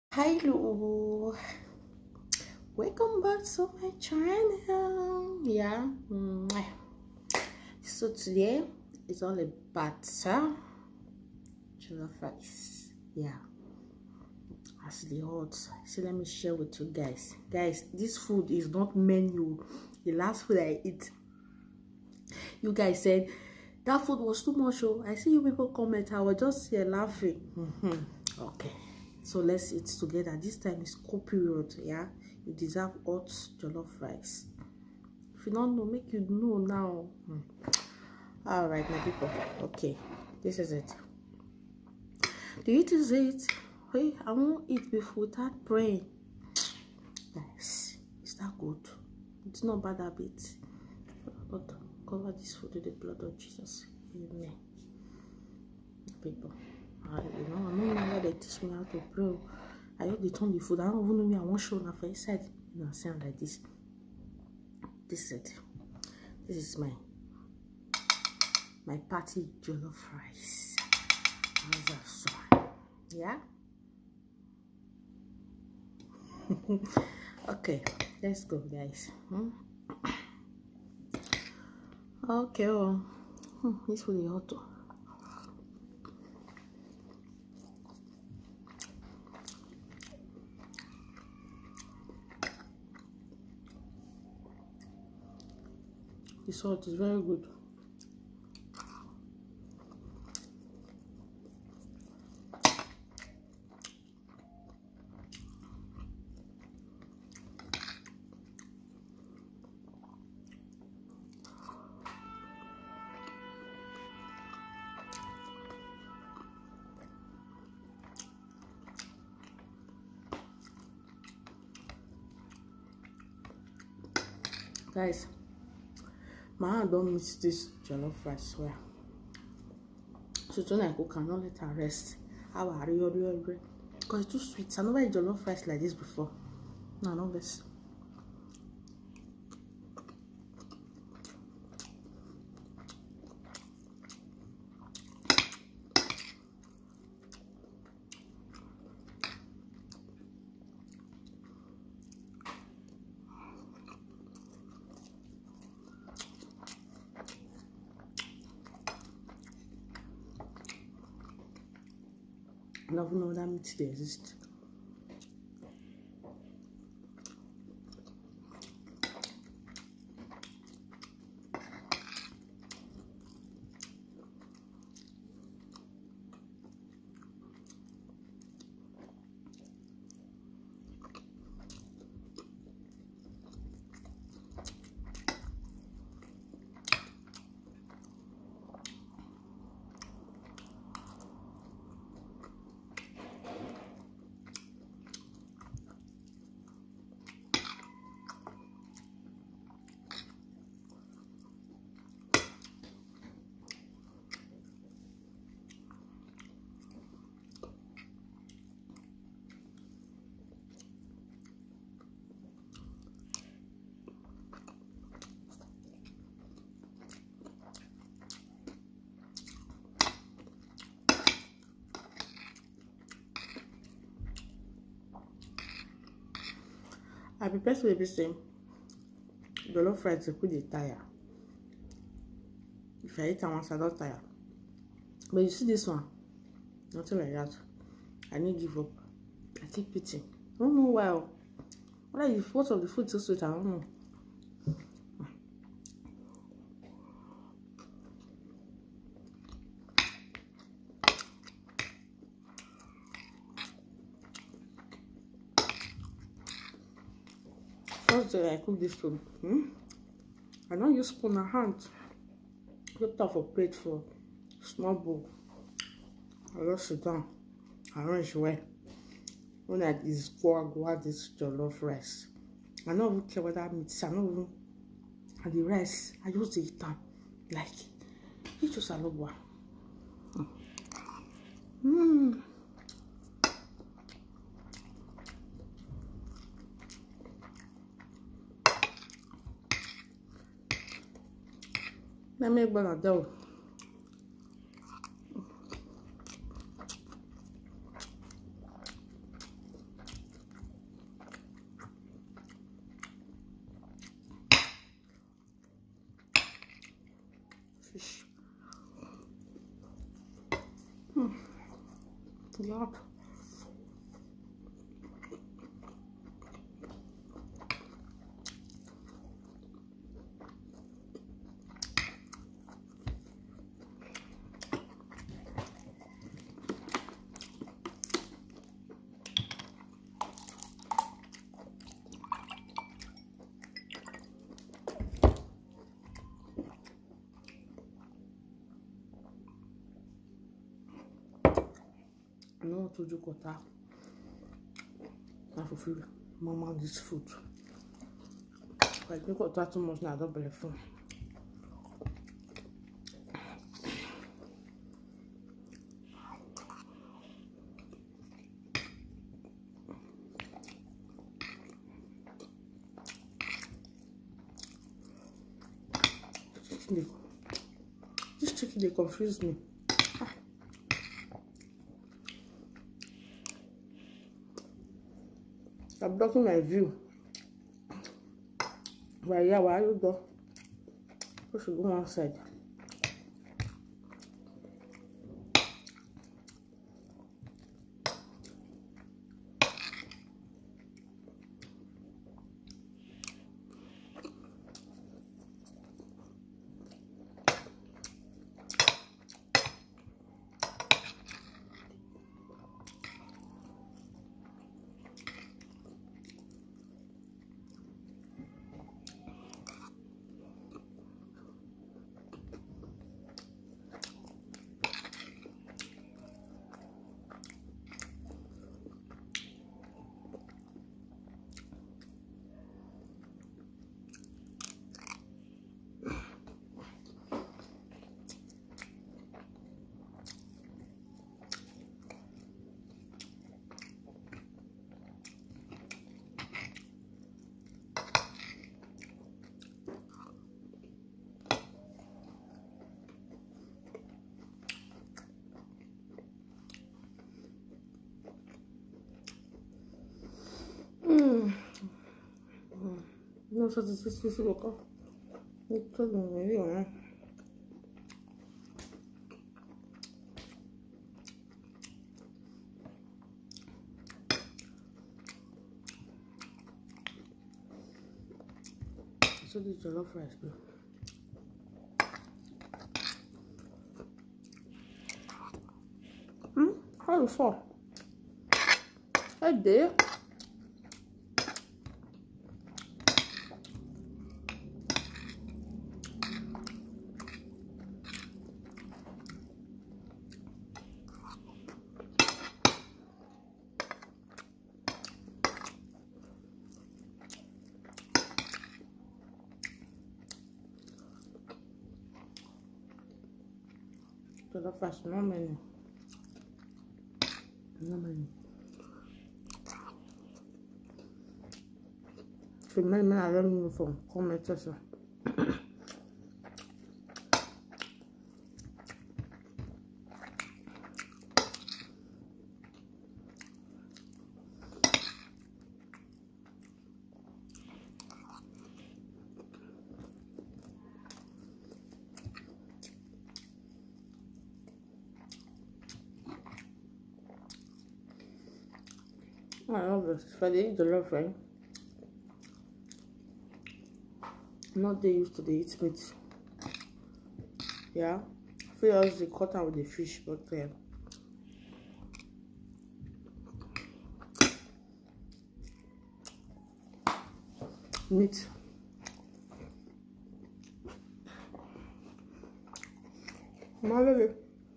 Hello, welcome back to my channel. So today is all about jollof rice. As the hot. So let me share with you guys. This food is not menu. The last food I eat, you guys said that food was too much. Oh, I see you people comment. I was just here laughing. Okay. So let's eat together. This time is cold period. You deserve hot jollof rice. If you don't know, make you know now. All right, my people. Okay, this is it. The eat is it. Hey, I won't eat before without praying. Guys, is that good? It's not bad habit. But cover this food with the blood of Jesus. Amen. People. I don't know why they teach me how to pray. I hope they turn the food. I don't even know me. I won't show enough inside. You know, sound like this. This is it. This is my party jollof rice. How's that sound? Yeah. Okay, let's go, guys. Okay. This food is hot. The salt is very good. Guys, my hand don't miss this jollof rice well. So when I cook, I cannot let her rest. How are you? Because it's too sweet. I never eat jollof rice like this before. No, not this. I don't even know that meat they exist. I prepare to be same. Jollof rice I could tire. If I eat once I don't tire. But you see this one, nothing like that. I need give up. I keep eating. I don't know why. What is what of the food so sweet? I don't know. First day I cook this food. I don't use spoon or hand. Put off a plate for small bowl. I just sit down. Arrange well. When I this go add this jollof rice. I don't even care what that means. I don't even and the rice. I just eat them like it just a lot. Let me go dough. Lot. I know what to do kota. I fulfill mama this food. If I drink water too much now, I don't believe it. This chicken, they confuse me. I'm blocking my view. But yeah, why you go? We should go outside. Non, ça c'est le corps. Tout le monde, so this jollof rice, bro. How you fall? I did. Jollof rice, no menu. No menu. So many I don't know from comment section. I love this. If I eat jollof rice, I'm not they used to the eat meat. Yeah, I feel like they cut out with the fish, but meat. Malade.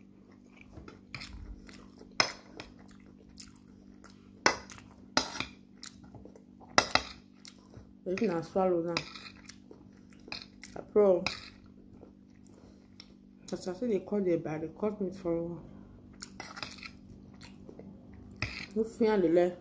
Even I swallow now. I pro. As I say, they cut the bad. They cut meat for. No fear the leg.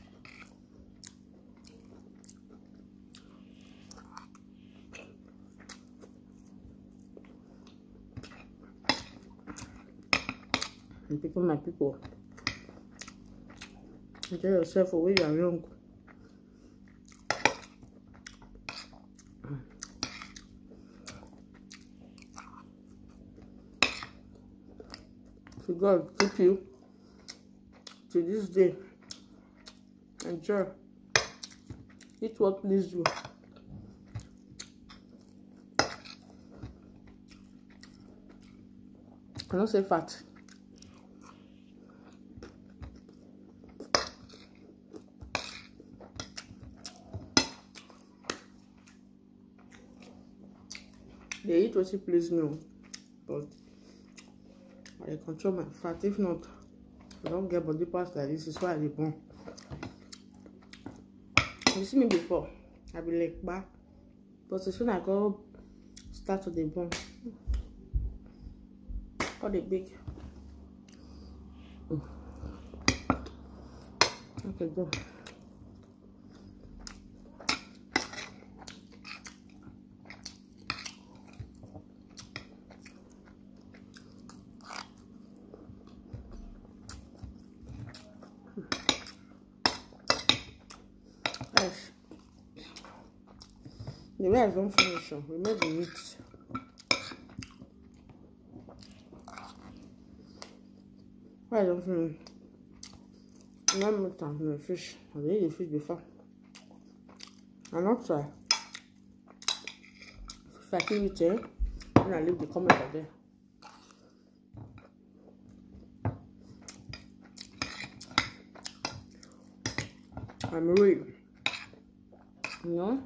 And people, my people, enjoy yourself for when you are young. So God keep you to this day. Enjoy. Eat what please you. I don't say fat. They eat what you please me, but I control my fat. If not, I don't get body parts like this. Is why I dey born. You see me before, I be like back, but as soon as I go start to the bone, all the big. Okay, go. Yes. The rice don't finish. We made the meat. Why don't finish? Not more time for the fish. I ate the fish before. I'm not try. If I keep it there, then I leave the comment there. I'm ready. You know?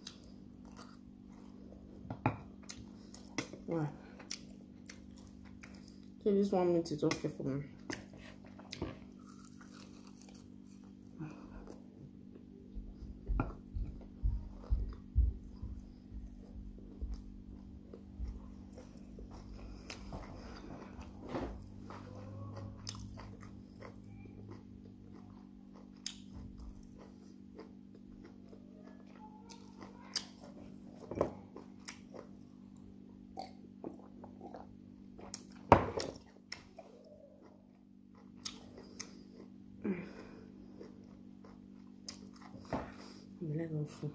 Wow. So this 1 minute is okay for me. Let go full.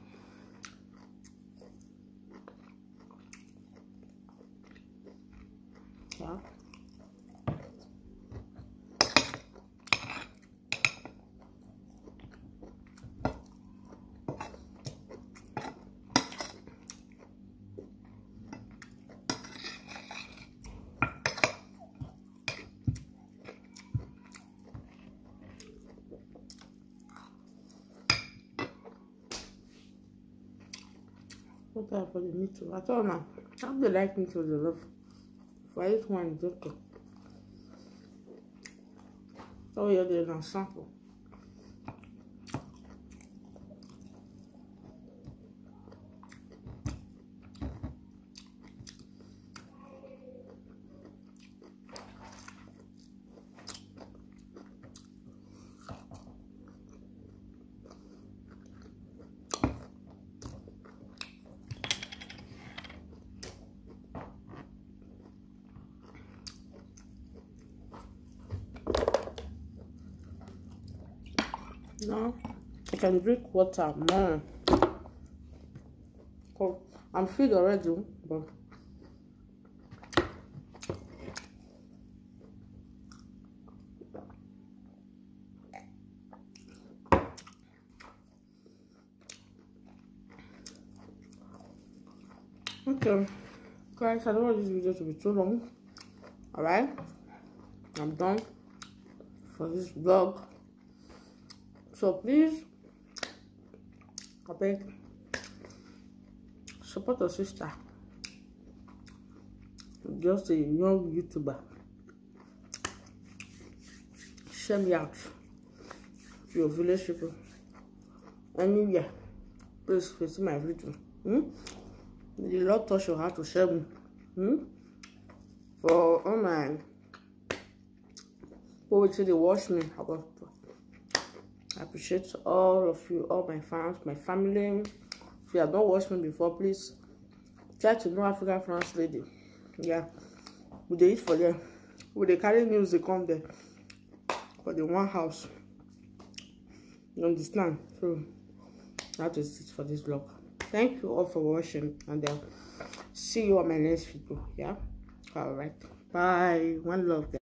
Yeah. What type for the meat? I thought now, how do they like meat with the love? If I eat one, it's okay. Oh, yeah, there's a sample. No, I can drink water more. Oh, I'm filled already, but okay, guys, I don't want this video to be too long. Alright, I'm done for this vlog. So please, I beg, support your sister. Just a young YouTuber. Share me out to your village people. Anywhere, please face my video. The Lord touch your heart to share me. For all my people who they watch me, I appreciate all of you, all my fans, my family. If you have not watched me before, please try to know African France lady. Yeah, we dey eat for them. We dey carry news, they come there for the one house. You understand? So that is it for this vlog. Thank you all for watching, and see you on my next video. Yeah, all right, bye. One love.